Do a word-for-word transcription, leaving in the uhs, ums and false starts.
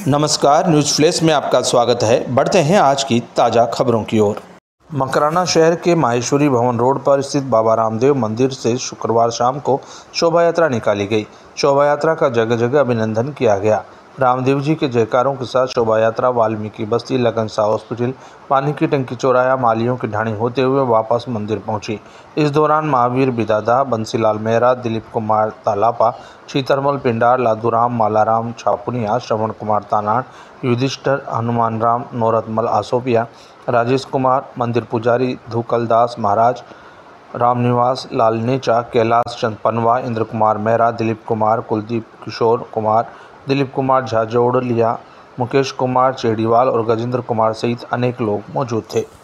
नमस्कार, news flash में आपका स्वागत है। बढ़ते हैं आज की ताज़ा खबरों की ओर। मकराना शहर के माहेश्वरी भवन रोड पर स्थित बाबा रामदेव मंदिर से शुक्रवार शाम को शोभा यात्रा निकाली गई। शोभा यात्रा का जगह जगह अभिनंदन किया गया। रामदेव जी के जयकारों के साथ शोभा यात्रा वाल्मीकि बस्ती, लगन शाह हॉस्पिटल, पानी की टंकी चौराया, मालियों की ढाणी होते हुए वापस मंदिर पहुंची। इस दौरान महावीर बिदादा, बंसीलाल मेहरा, दिलीप कुमार तालापा, शीतरमल पिंडार, लादूराम, मालाराम छापुनिया, श्रवण कुमार तानाड़, युधिष्ठर, हनुमान राम, नौरतमल आसोपिया, राजेश कुमार, मंदिर पुजारी धूकल दास महाराज, रामनिवास लाल नेचा, कैलाश चंद पनवा, इंद्र कुमार मेहरा, दिलीप कुमार, कुलदीप किशोर कुमार, दिलीप कुमार झा जोड़लिया, मुकेश कुमार चेड़ीवाल और गजेंद्र कुमार सहित अनेक लोग मौजूद थे।